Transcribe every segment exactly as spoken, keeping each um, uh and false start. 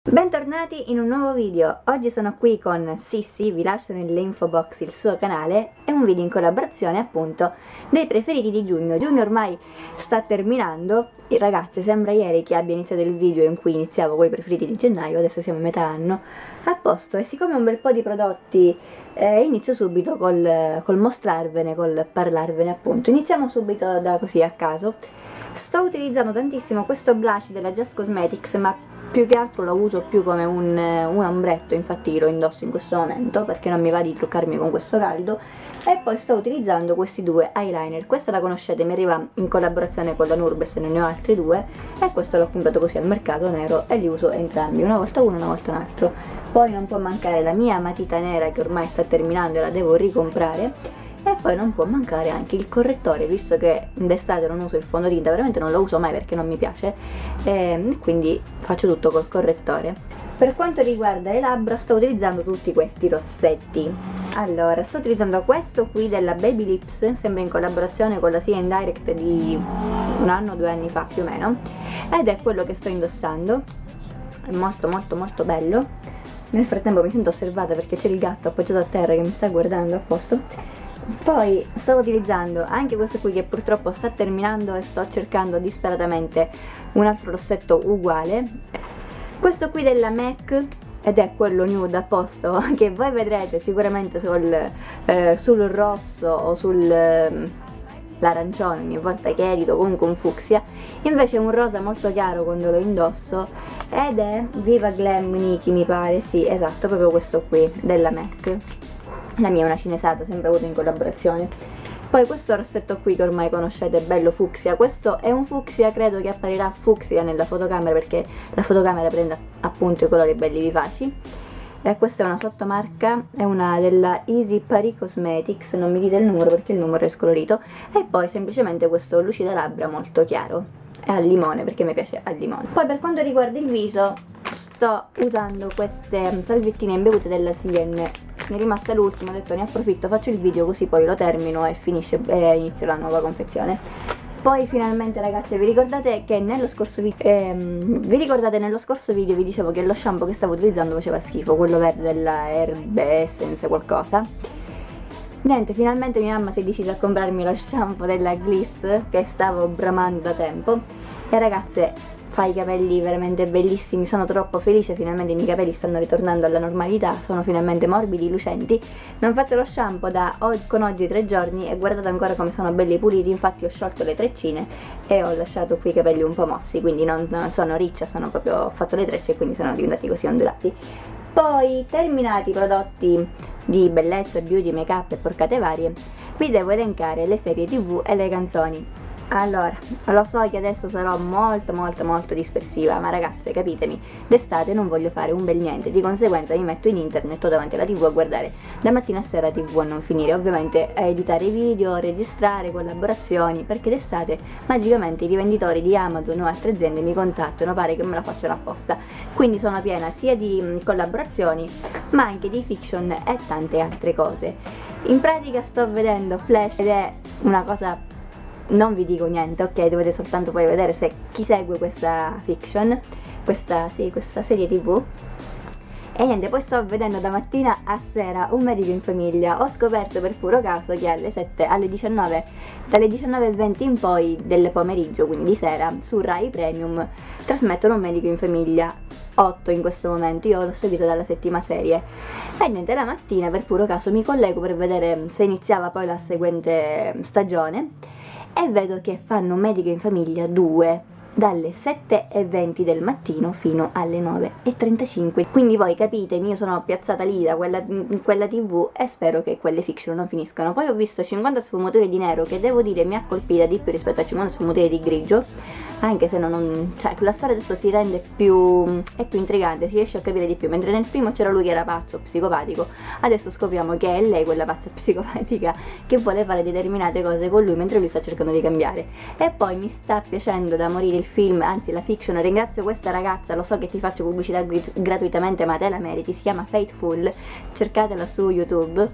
Bentornati in un nuovo video. Oggi sono qui con Sissi, vi lascio nell'info box il suo canale. È un video in collaborazione appunto dei preferiti di giugno. Giugno ormai sta terminando e ragazzi, sembra ieri che abbia iniziato il video in cui iniziavo con i preferiti di gennaio. Adesso siamo a metà anno, a posto. E siccome ho un bel po' di prodotti eh, inizio subito col, col mostrarvene, col parlarvene appunto. Iniziamo subito da così a caso. Sto utilizzando tantissimo questo blush della Just Cosmetics, ma più che altro lo uso più come un, un ombretto, infatti lo indosso in questo momento perché non mi va di truccarmi con questo caldo. E poi sto utilizzando questi due eyeliner. Questa la conoscete, mi arriva in collaborazione con la Nurbes e ne ho altri due, e questo l'ho comprato così al mercato nero e li uso entrambi, una volta uno, una volta un altro. Poi non può mancare la mia matita nera che ormai sta terminando e la devo ricomprare. E poi non può mancare anche il correttore, visto che d'estate non uso il fondotinta, veramente non lo uso mai perché non mi piace, e quindi faccio tutto col correttore. Per quanto riguarda le labbra sto utilizzando tutti questi rossetti. Allora, sto utilizzando questo qui della Baby Lips, sempre in collaborazione con la Sea and Direct di un anno o due anni fa più o meno, ed è quello che sto indossando. È molto molto molto bello. Nel frattempo mi sento osservata perché c'è il gatto appoggiato a terra che mi sta guardando, a posto. Poi stavo utilizzando anche questo qui che purtroppo sta terminando e sto cercando disperatamente un altro rossetto uguale. Questo qui della M A C, ed è quello nude a posto che voi vedrete sicuramente sul, eh, sul rosso o sul eh, l'arancione ogni volta che edito, comunque un fucsia. Invece è un rosa molto chiaro quando lo indosso ed è Viva Glam Nikki, mi pare, sì esatto, proprio questo qui della M A C. La mia è una cinesata, sempre avuto in collaborazione. Poi questo rossetto qui che ormai conoscete, bello fucsia. Questo è un fucsia, credo che apparirà fucsia nella fotocamera perché la fotocamera prende appunto i colori belli vivaci. E questa è una sottomarca, è una della Easy Paris Cosmetics, non mi dite il numero perché il numero è scolorito. E poi semplicemente questo lucida labbra molto chiaro, è al limone perché mi piace al limone. Poi per quanto riguarda il viso sto usando queste salviettine imbevute della Sien. Mi è rimasta l'ultima, ho detto ne approfitto, faccio il video così poi lo termino e finisce e inizio la nuova confezione. Poi finalmente ragazzi, vi ricordate che nello scorso video ehm, vi ricordate nello scorso video vi dicevo che lo shampoo che stavo utilizzando faceva schifo, quello verde della Herbe Essence qualcosa. Niente, finalmente mia mamma si è decisa a comprarmi lo shampoo della Gliss che stavo bramando da tempo. E ragazze, fa i capelli veramente bellissimi, sono troppo felice, finalmente i miei capelli stanno ritornando alla normalità, sono finalmente morbidi, lucenti. Non faccio lo shampoo da con oggi tre giorni e guardate ancora come sono belli puliti, infatti ho sciolto le treccine e ho lasciato qui i capelli un po' mossi, quindi non, non sono riccia, sono proprio, ho fatto le trecce e quindi sono diventati così ondulati. Poi, terminati i prodotti di bellezza, beauty, make up e porcate varie, vi devo elencare le serie tv e le canzoni. Allora, lo so che adesso sarò molto molto molto dispersiva, ma ragazze capitemi, d'estate non voglio fare un bel niente, di conseguenza mi metto in internet o davanti alla tv a guardare da mattina a sera tv a non finire, ovviamente a editare video, registrare collaborazioni, perché d'estate magicamente i rivenditori di Amazon o altre aziende mi contattano, pare che me la facciano apposta, quindi sono piena sia di collaborazioni ma anche di fiction e tante altre cose. In pratica sto vedendo Flash ed è una cosa, non vi dico niente, ok, dovete soltanto poi vedere se chi segue questa fiction, questa, sì, questa serie tv. E niente, poi sto vedendo da mattina a sera Un medico in famiglia. Ho scoperto per puro caso che alle sette, alle diciannove, dalle diciannove e venti in poi del pomeriggio, quindi di sera, su Rai Premium trasmettono Un medico in famiglia otto in questo momento. Io l'ho seguito dalla settima serie e niente, la mattina per puro caso mi collego per vedere se iniziava poi la seguente stagione e vedo che fanno Un medico in famiglia due dalle sette e venti del mattino fino alle nove e trentacinque, quindi voi capitemi, io sono piazzata lì da quella, in quella tv e spero che quelle fiction non finiscano. Poi ho visto cinquanta sfumature di nero che devo dire mi ha colpita di più rispetto a cinquanta sfumature di grigio, anche se non, cioè la storia adesso si rende più, è più intrigante, si riesce a capire di più, mentre nel primo c'era lui che era pazzo, psicopatico, adesso scopriamo che è lei quella pazza psicopatica che vuole fare determinate cose con lui mentre lui sta cercando di cambiare. E poi mi sta piacendo da morire il film, anzi la fiction, ringrazio questa ragazza, lo so che ti faccio pubblicità gratuitamente ma te la meriti, si chiama Fateful, cercatela su YouTube,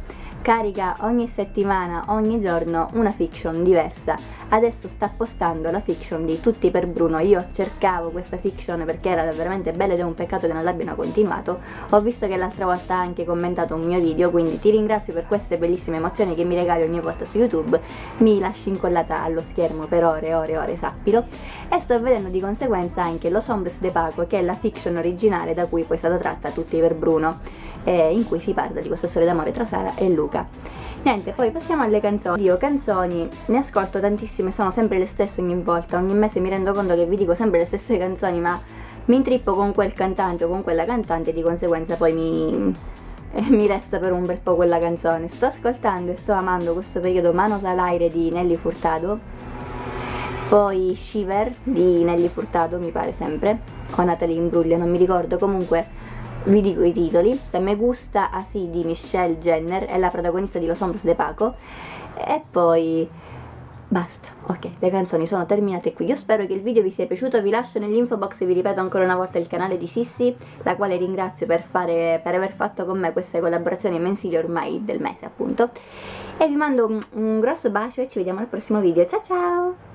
carica ogni settimana, ogni giorno una fiction diversa. Adesso sta postando la fiction di Tutti per Bruno. Io cercavo questa fiction perché era veramente bella ed è un peccato che non l'abbiano continuato. Ho visto che l'altra volta ha anche commentato un mio video, quindi ti ringrazio per queste bellissime emozioni che mi regali ogni volta su YouTube. Mi lasci incollata allo schermo per ore e ore e ore, sappilo. E sto vedendo di conseguenza anche Los Hombres de Paco, che è la fiction originale da cui poi è stata tratta Tutti per Bruno, eh, in cui si parla di questa storia d'amore tra Sara e Luca. Niente, poi passiamo alle canzoni. Io canzoni ne ascolto tantissime, sono sempre le stesse ogni volta, ogni mese mi rendo conto che vi dico sempre le stesse canzoni, ma mi intrippo con quel cantante o con quella cantante e di conseguenza poi mi, eh, mi resta per un bel po' quella canzone. Sto ascoltando e sto amando questo periodo Manos al aire di Nelly Furtado, poi Shiver di Nelly Furtado mi pare sempre, o Natalie Imbruglia, non mi ricordo, comunque vi dico i titoli. Me Gusta Así di Michelle Jenner, è la protagonista di Los Hombres de Paco, e poi basta. Ok, le canzoni sono terminate qui. Io spero che il video vi sia piaciuto, vi lascio nell'info box e vi ripeto ancora una volta il canale di Sissi, la quale ringrazio per, fare, per aver fatto con me queste collaborazioni mensili ormai del mese appunto, e vi mando un, un grosso bacio e ci vediamo al prossimo video. Ciao ciao!